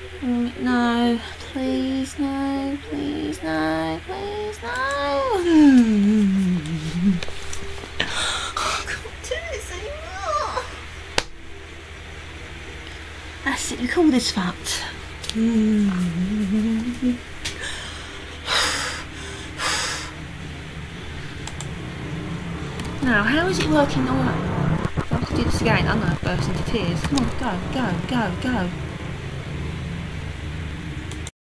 No, please, no, please, no, please, no. I can't do this anymore. That's it, we call this fucked. Now, how is it working? Alright, if I have to do this again, I'm going to burst into tears. Come on, go, go, go, go.